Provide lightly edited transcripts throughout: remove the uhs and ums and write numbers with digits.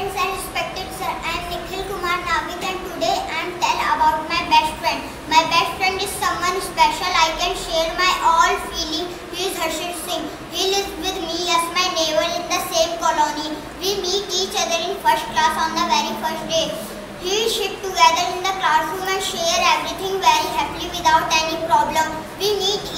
friends and respected sir, I am Nikhil Kumar Navik and today I am tell about my best friend. My best friend is someone special. I can share my all feeling. He is Rajan Singh. He lives with me as my neighbor in the same colony. We meet each other in first class on the very first day. We sit together in the classroom and share everything very happily without any problem. We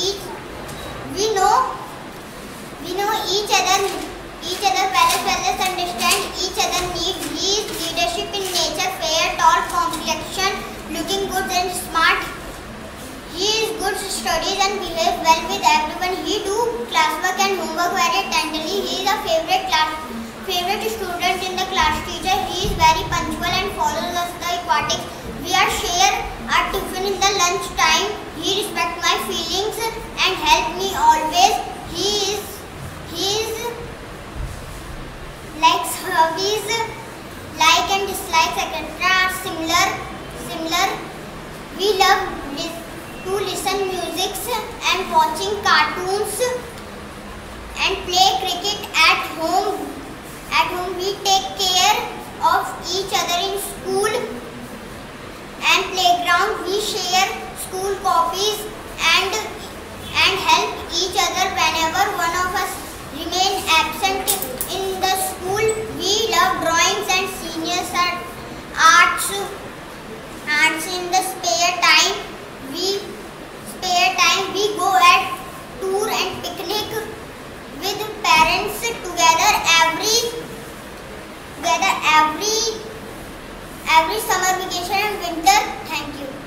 know each other well, understand each other needs. He is leadership in nature, fair, tall, complexion, looking good and smart. He is good studies and behaves well with everyone. He do classwork and homework very attentively. He is a favorite student in the class teacher. He is very punctual and follows us the aquatics. We are share our tiffin in the lunch time. He respects my feelings and help me always. His likes, hobbies, like and dislikes, etc. are similar. We love to listen music and watching cartoons and play cricket at home. We take care of each other in school and playground. We share school copies and help each other whenever one of us remain absent in the school. We love drawings and seniors at arts in the spare time. We go at tour and picnic with parents together every summer vacation and winter. Thank you.